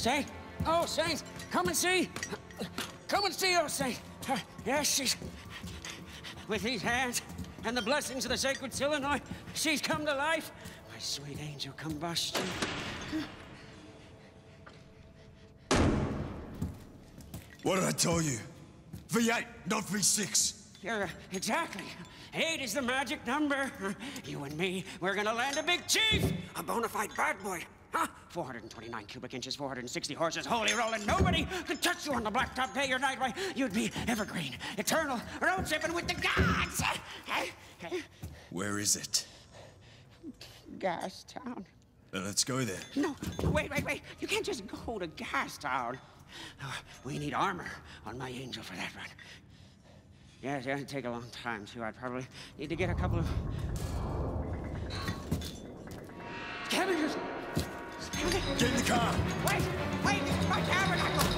Saint? Oh, Saint, come and see. Come and see, oh, Saint. Yes, she's... With these hands and the blessings of the sacred Illinois, she's come to life. My sweet angel combustion. What did I tell you? V8, not V6. Yeah, exactly. 8 is the magic number. You and me, we're gonna land a big chief. A bona fide bad boy. Huh? 429 cubic inches, 460 horses, holy rolling. Nobody could touch you on the blacktop day or night. Why, you'd be evergreen, eternal, road tripping with the gods. Where is it? Gas Town. Let's go there. No, wait. You can't just go to Gas Town. We need armor on my angel for that run. Yeah, it'd take a long time, too. I'd probably need to get a couple of... Scavengers! Get in the car! Wait! My tabernacle!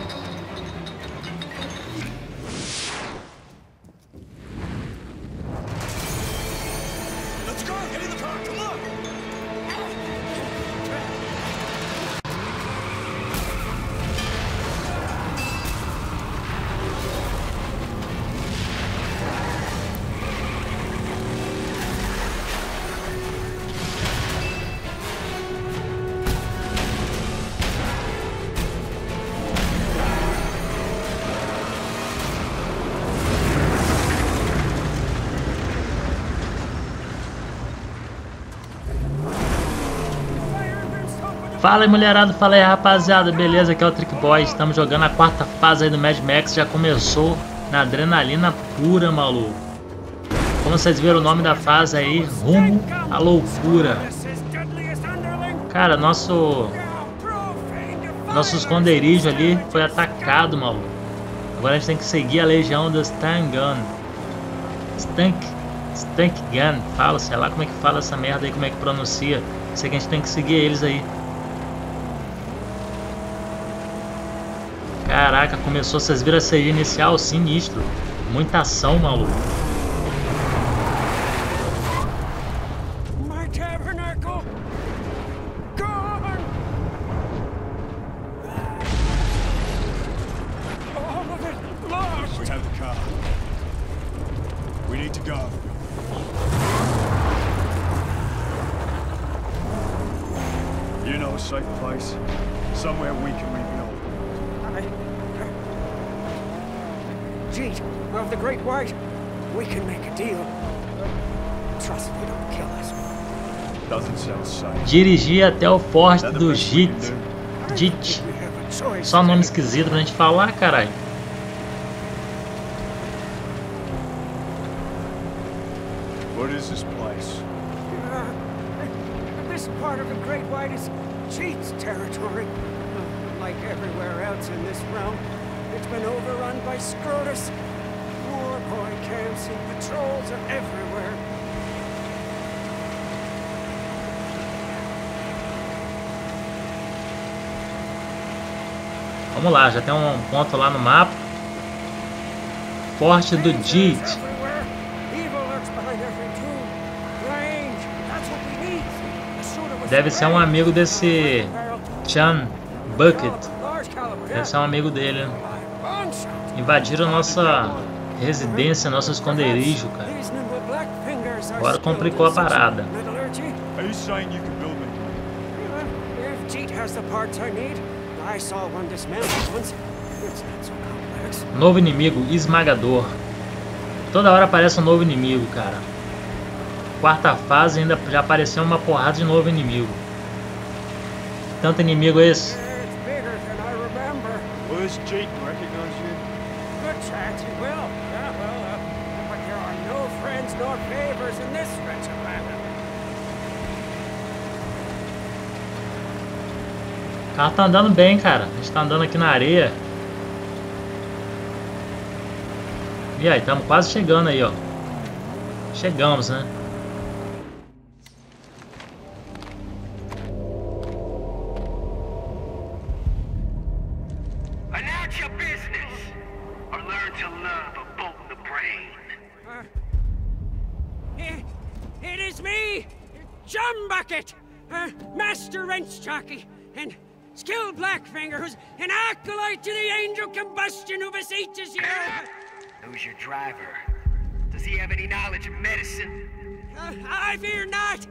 Let's go! Get in the car! Come on! Fala aí, mulherada, fala aí, rapaziada, beleza? Aqui é o Trick Boy, estamos jogando a quarta fase aí do Mad Max, já começou na adrenalina pura, maluco. Como vocês viram o nome da fase aí, rumo à loucura. Cara, nosso esconderijo ali foi atacado, maluco. Agora a gente tem que seguir a legião da Stank Gun, fala, sei lá como é que fala essa merda aí, como é que pronuncia. Sei que a gente tem que seguir eles aí. Caraca, começou, vocês viram a CG inicial, sinistro. Muita ação, maluco. My tabernacle gone. All of it lost. We have the car. We need to go. You know a safe place? Somewhere we can rebuild. Jeet, of the Great White, we can make a deal. Trust they don't kill us. Doesn't sound safe. Dirigir até o forte do Jeet. Só nome esquisito pra gente falar, caralho. What is this place? This part of the Great White is Jeet's territory. Like everywhere else in this realm, it's been overrun by Scrotus. War boy camps and patrols are everywhere. Vamos lá, já tem um ponto lá no mapa. Forte do Jeet. Deve ser um amigo desse Chan Bucket. Deve ser um amigo dele, né? Invadiram nossa residência, nosso esconderijo, cara. Agora complicou a parada. Novo inimigo, esmagador. Toda hora aparece um novo inimigo, cara. Quarta fase ainda já apareceu uma porrada de novo inimigo. Tanto inimigo esse. O carro tá andando bem, cara. A gente tá andando aqui na areia. E aí, estamos quase chegando aí, ó. Chegamos, né? It is me, Jumbucket, Master Wrench Jockey, and skilled Blackfinger who's an acolyte to the angel combustion who beseeches you. Who's your driver? Does he have any knowledge of medicine? I fear not.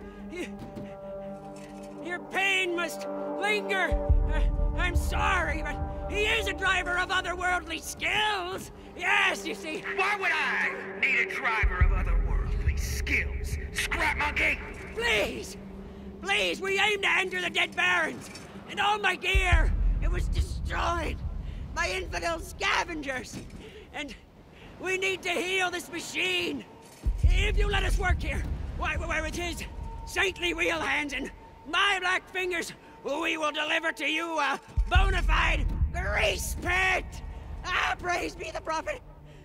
Your pain must linger. I'm sorry, but he is a driver of otherworldly skills. Yes, you see. Why would I need a driver of otherworldly skills? Scrap monkey! Please! Please, we aim to enter the Dead Barrens. And all my gear, it was destroyed by infidel scavengers. And we need to heal this machine. If you let us work here, why with his saintly wheel hands and my black fingers, we will deliver to you a bona fide grease pit! Ah, praise be the prophet!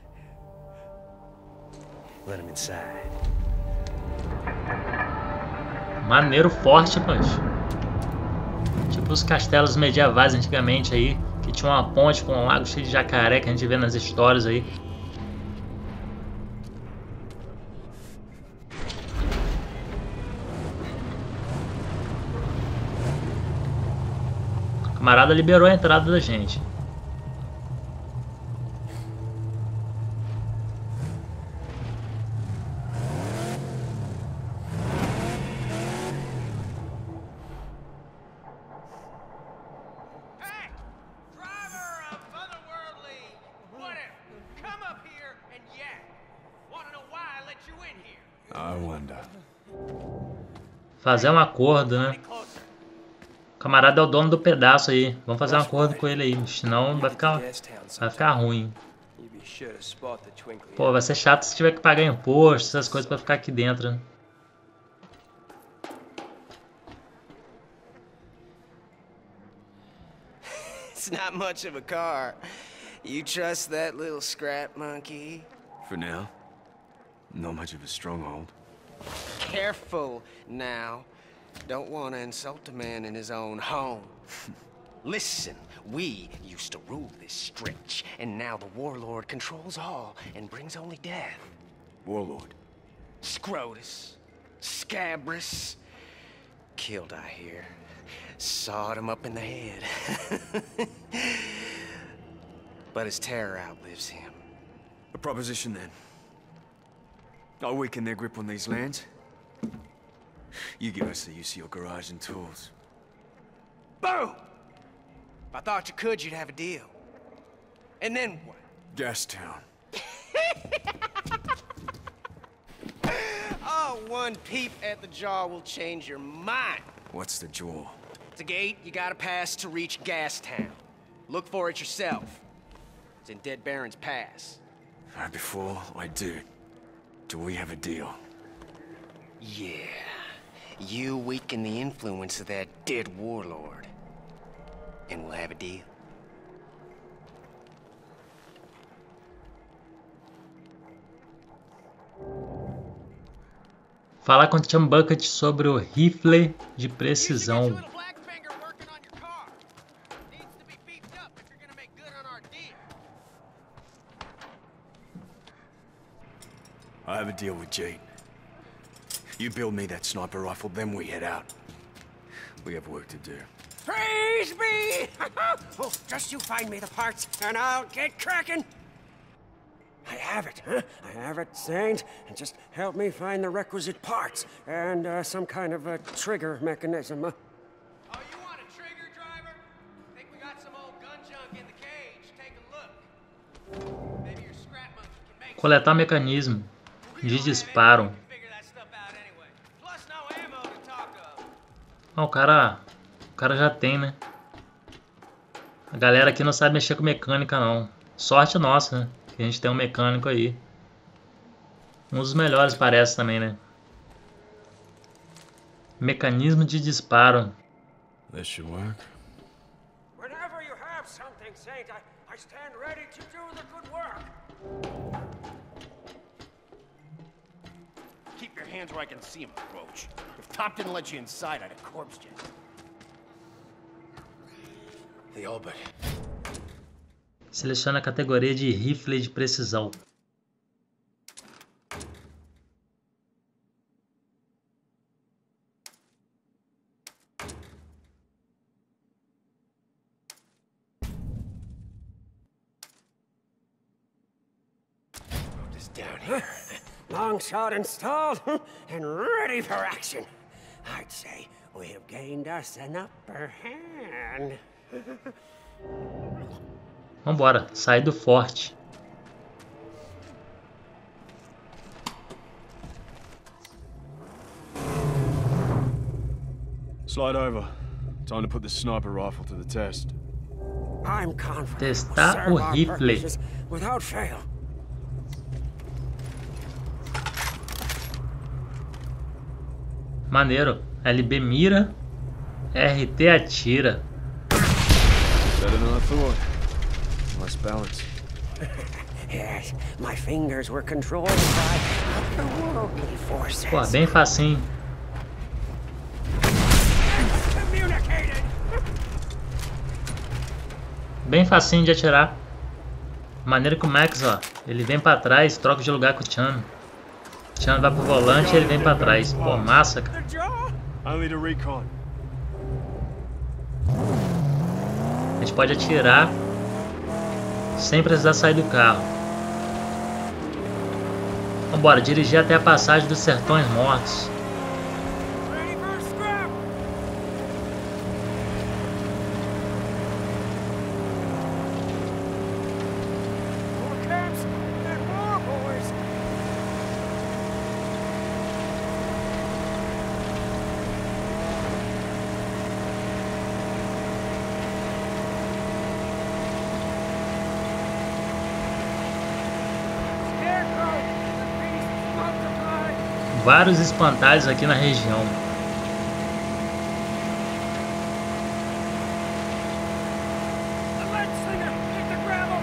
Let him inside. Maneiro forte, mas... Tipo os castelos medievais antigamente aí, que tinha uma ponte com um lago cheio de jacaré que a gente vê nas histórias aí. O camarada liberou a entrada da gente. Hey! Driver of otherworldly whatever. Come up here and yak. Wanna know why I let you in here? I wonder. Fazer um acordo, né? Closer. O camarada é o dono do pedaço aí. Vamos fazer um acordo com ele aí, senão vai ficar ruim. Pô, vai ser chato se tiver que pagar imposto, essas coisas pra ficar aqui dentro, né? It's not much of a car. You trust that little scrap monkey? For now, not much of a stronghold. Careful now. Don't want to insult a man in his own home. Listen, we used to rule this stretch, and now the warlord controls all and brings only death. Warlord. Scrotus, Scabrous, killed, I hear. Sawed him up in the head. But his terror outlives him. A proposition then. I'll weaken their grip on these lands. You give us the use of your garage and tools. Boom! If I thought you could, you'd have a deal. And then what? Gastown. Oh, one peep at the jaw will change your mind. What's the jaw? It's a gate you gotta pass to reach Gastown. Look for it yourself. It's in Dead Barrens Pass. Right before I do we have a deal? Yeah. You weaken the influence of that dead warlord. And we'll have a deal. Falar com o Chumbucket sobre o rifle de precisão. I have a deal with Jade. You build me that sniper rifle, then we head out. We have work to do. Praise be! Oh, just you find me the parts, and I'll get cracking. I have it, huh? I have it, Saint. And just help me find the requisite parts and some kind of a trigger mechanism. Oh, you want a trigger, driver? Think we got some old gun junk in the cage? Take a look. Maybe your scrap monkey can make Coletar mecanismo de disparo. figure that stuff out anyway. Plus no ammo to talk of. Ah, o cara já tem, né? A galera aqui não sabe mexer com mecânica, não. Sorte nossa, né? Que a gente tem um mecânico aí. Um dos melhores parece também, né? Mecanismo de disparo. This should work. Whenever you have something, Saint, I stand ready to do the good work. Keep your hands where I can see him, Roach. If Top didn't let you inside, I'd have corpsed you. The Albert. Seleciona a categoria de rifle de precisão. is down here. Long shot installed and ready for action. I'd say we have gained us an upper hand. Vambora, sair do forte. Slide over. Time to put the sniper rifle to the test. I'm confident. Testar we'll o serve our rifle. purposes without fail. Maneiro. LB mira, RT atira. Better than I thought. Nice balance. Yes, my fingers were controlled by otherworldly forces. Pô, bem facinho. Communicated. Bem facinho de atirar. Maneiro que o Max, ó, ele vem pra trás, troca de lugar com o Chan. O Chan vai pro volante e ele vem pra trás. Pô, massa, cara. The jaw. Only to recon. A gente pode atirar sem precisar sair do carro. Vambora, dirigir até a passagem dos Sertões Mortos. Ready for scrap. More camps and more boys. Scarecrow, the beasts multiply. Vários espantalhos aqui na região. The lead slinger hit the gravel.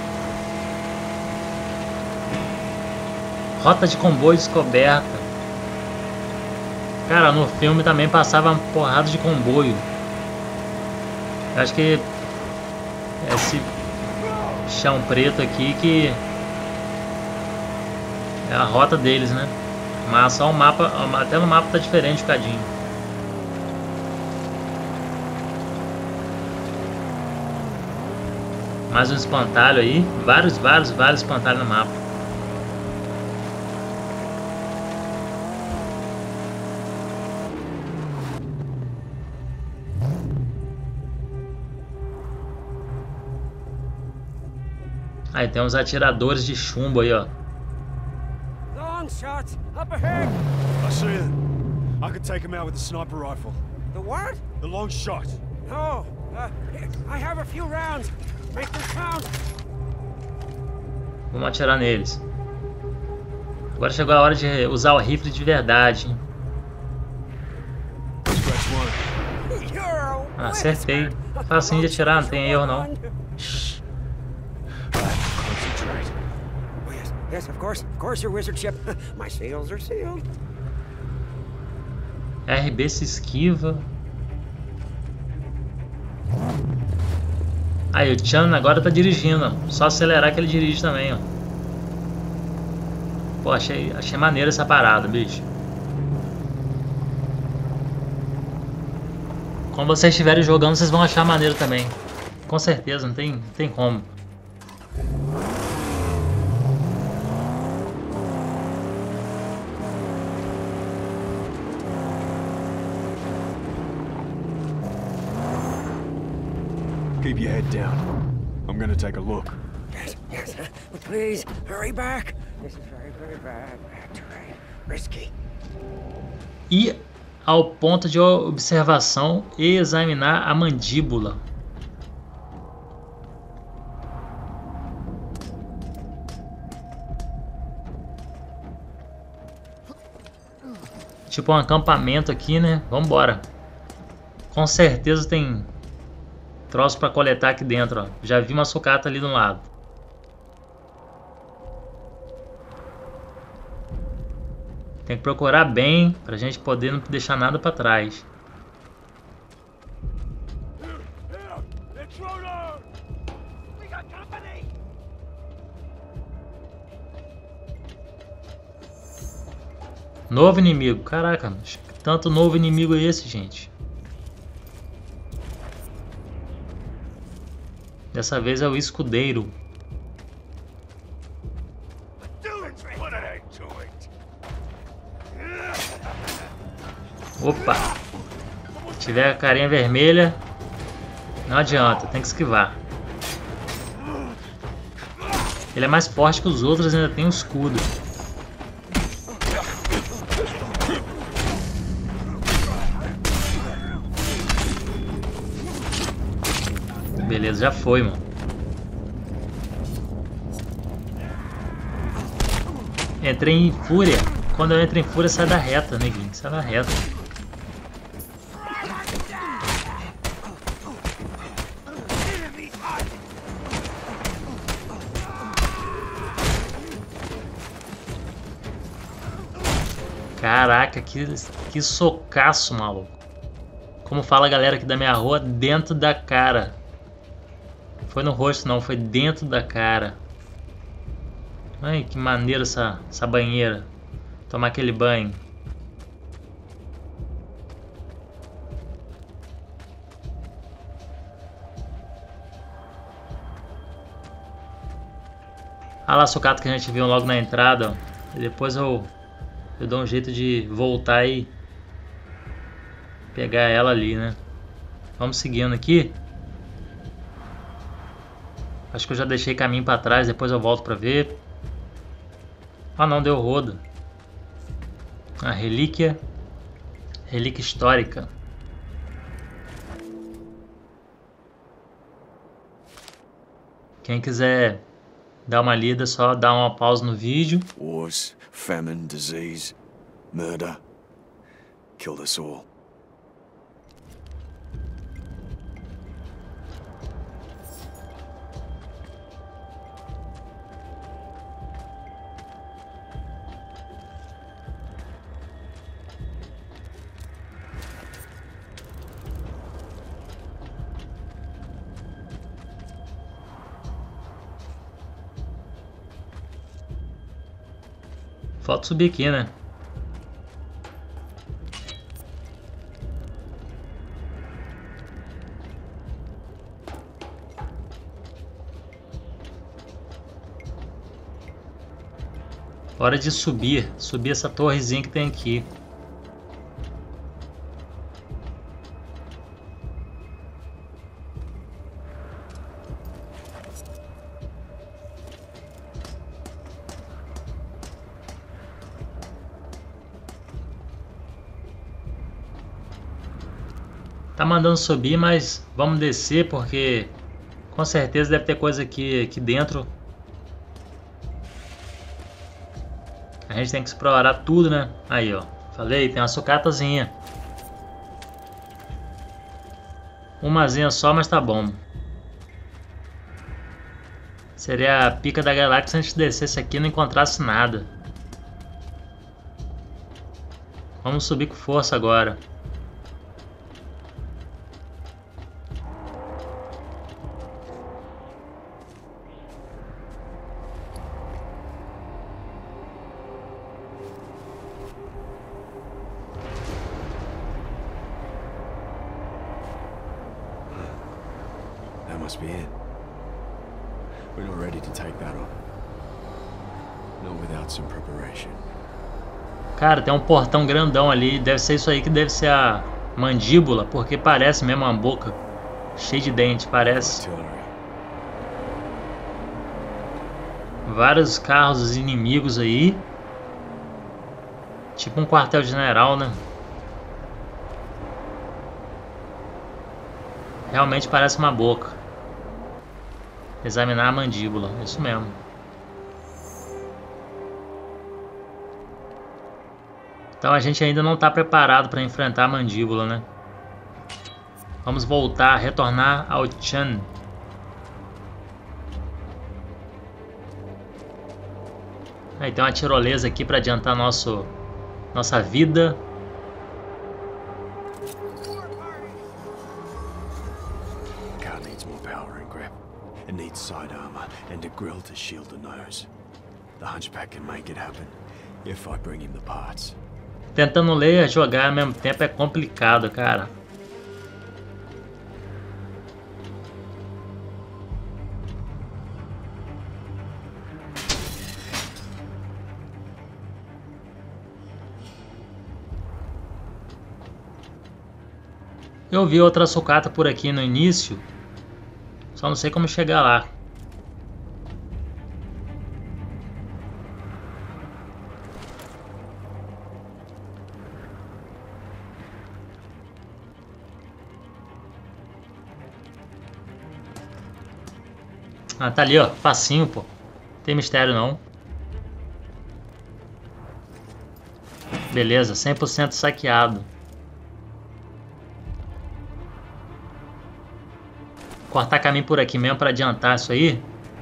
Rota de comboio descoberta. Cara, no filme também passava uma porrada de comboio. Eu acho que esse chão preto aqui que é a rota deles, né? Mas só o mapa, até no mapa tá diferente um cadinho. Mais um espantalho aí, vários espantalhos no mapa. Aí tem uns atiradores de chumbo aí, ó. Long shots up ahead. I see them. I could take him out with the sniper rifle. The what? The long shot. No. I have a few rounds. Make them count. Vamos atirar neles. Agora chegou a hora de usar o rifle de verdade, hein? Scratch one. You're a Ah, acertei. Facinho de atirar, não tem erro não. Concentrate. Oh, yes, yes, of course, your wizardship. My seals are sealed. RB se esquiva. Aí o Chan agora tá dirigindo, ó. Só acelerar que ele dirige também, ó. Pô, achei maneiro essa parada, bicho. Quando vocês estiverem jogando, vocês vão achar maneiro também. Com certeza, não tem como. Keep your head down. I'm gonna take a look. Yes. But please, hurry back. This is very bad terrain. Risky. Ir ao ponto de observação e examinar a mandíbula. Tipo um acampamento aqui, né? Vambora. Com certeza tem troço pra coletar aqui dentro, ó. Já vi uma sucata ali do lado. Tem que procurar bem pra gente poder não deixar nada pra trás. Novo inimigo. Caraca, tanto novo inimigo é esse, gente? Dessa vez é o escudeiro. Opa! Se tiver a carinha vermelha, não adianta, tem que esquivar. Ele é mais forte que os outros e ainda tem um escudo. Beleza, já foi, mano. Entrei em fúria. Quando eu entro em fúria, sai da reta, neguinho. Sai da reta. Caraca, que socaço, maluco. Como fala a galera aqui da minha rua, dentro da cara. Foi no rosto não, foi dentro da cara. Ai, que maneiro essa banheira. Tomar aquele banho. Ah lá, a sucata que a gente viu logo na entrada, ó. E depois eu dou um jeito de voltar e pegar ela ali, né? Vamos seguindo aqui. Acho que eu já deixei caminho pra trás, depois eu volto pra ver. Ah não, deu rodo. A relíquia. Relíquia histórica. Quem quiser dar uma lida, só dá uma pausa no vídeo. Wars, famine, disease, murder. Killed us all. Falta subir aqui, né? Hora de subir. Subir essa torrezinha que tem aqui. Tá mandando subir, mas vamos descer porque com certeza deve ter coisa aqui dentro. A gente tem que explorar tudo, né? Aí, ó. Falei, tem uma sucatazinha. Umazinha só, mas tá bom. Seria a pica da galáxia se a gente descesse aqui e não encontrasse nada. Vamos subir com força agora. That must be it. We're not ready to take that on. Not without some preparation. Cara, tem um portão grandão ali. Deve ser isso aí que deve ser a mandíbula, porque parece mesmo uma boca cheia de dente, parece. Artillery. Vários carros inimigos aí. Tipo um quartel-general, né? Realmente parece uma boca. Examinar a mandíbula, isso mesmo. Então a gente ainda não está preparado para enfrentar a mandíbula, né? Vamos voltar, retornar ao Chan. Aí tem uma tirolesa aqui para adiantar nossa vida. Car needs more power and grip. It needs side armor and a grill to shield the nose. The Hunchback can make it happen if I bring him the parts. Tentando ler e jogar ao mesmo tempo é complicado, cara. Eu vi outra sucata por aqui no início, só não sei como chegar lá. Ah, tá ali, ó. Facinho, pô. Não tem mistério, não. Beleza, 100% saqueado. Cortar caminho por aqui mesmo pra adiantar isso aí.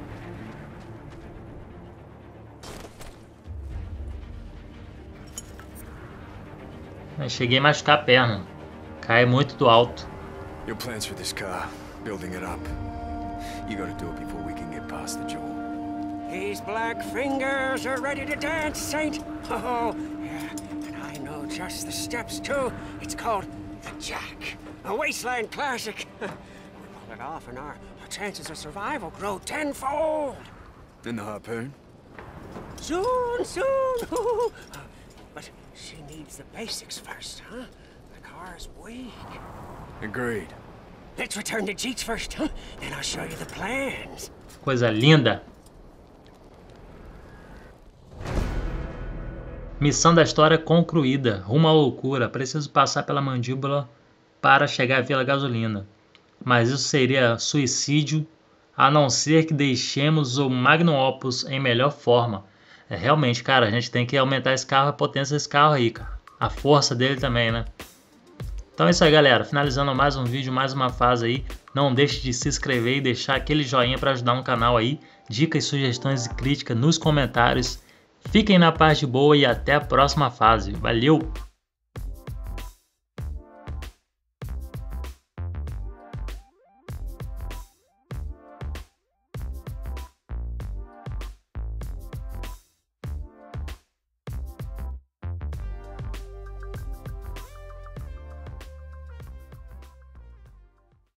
Aí cheguei a machucar a perna. Cai muito do alto. Your plans for this car, building it up. You gotta do it before we can get past the jaw. These black fingers are ready to dance, Saint. Oh, yeah. And I know just the steps, too. It's called the Jack, a wasteland classic. We pull it off and our chances of survival grow tenfold. And the harpoon? Soon, soon. But she needs the basics first, huh? The car's weak. Agreed. Let's return to Jeets first, huh? Then I'll show you the plans. Coisa linda. Missão da história concluída. Rumo à loucura. Preciso passar pela mandíbula para chegar à Vila Gasolina. Mas isso seria suicídio, a não ser que deixemos o Magnum Opus em melhor forma. Realmente, cara, a gente tem que aumentar esse carro, a potência desse carro aí, cara. A força dele também, né? Então é isso aí, galera. Finalizando mais um vídeo, mais uma fase aí. Não deixe de se inscrever e deixar aquele joinha para ajudar no canal aí. Dicas, sugestões e críticas nos comentários. Fiquem na paz de boa e até a próxima fase. Valeu!